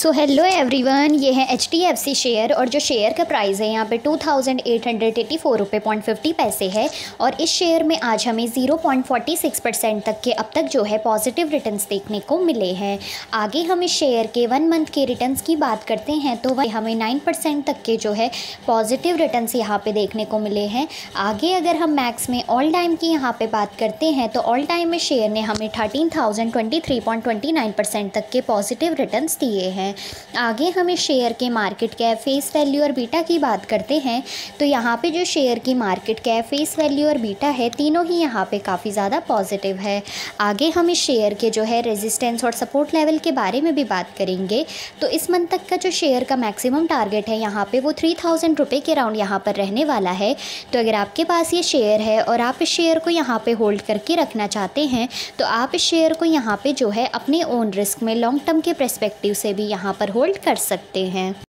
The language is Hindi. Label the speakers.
Speaker 1: सो हेलो एवरीवन, ये है HDFC शेयर और जो शेयर का प्राइस है यहाँ पे 2884 रुपये 50 पैसे है। और इस शेयर में आज हमें 0.46% तक के अब तक जो है पॉजिटिव रिटर्न्स देखने को मिले हैं। आगे हम इस शेयर के 1 मंथ के रिटर्न्स की बात करते हैं तो वह हमें 9% तक के जो है पॉजिटिव रिटर्न्स यहाँ पे देखने को मिले हैं। आगे अगर हम मैक्स में ऑल टाइम की यहाँ पे बात करते हैं तो ऑल टाइम में शेयर ने हमें 13,023.29% तक के पॉजिटिव रिटर्न्स दिए हैं। आगे हम इस शेयर के मार्केट कैप, फेस वैल्यू और बीटा की बात करते हैं तो यहाँ पे जो शेयर की मार्केट कैप, फेस वैल्यू और बीटा है, तीनों ही यहाँ पे काफ़ी ज़्यादा पॉजिटिव है। आगे हम इस शेयर के जो है रेजिस्टेंस और सपोर्ट लेवल के बारे में भी बात करेंगे। तो इस मंथ तक का जो शेयर का मैक्सिमम टारगेट है यहाँ पे वो 3000 रुपये के राउंड यहाँ पर रहने वाला है। तो अगर आपके पास ये शेयर है और आप इस शेयर को यहाँ पे होल्ड करके रखना चाहते हैं तो आप इस शेयर को यहाँ पे जो है अपने ओन रिस्क में लॉन्ग टर्म के पर्सपेक्टिव से भी यहाँ पर होल्ड कर सकते हैं।